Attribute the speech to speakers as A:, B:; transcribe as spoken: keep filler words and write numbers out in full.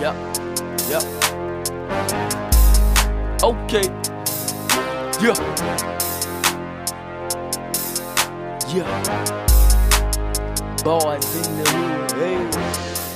A: Yep, yep. Okay. Yeah. Yeah. Boys in the hood, hey.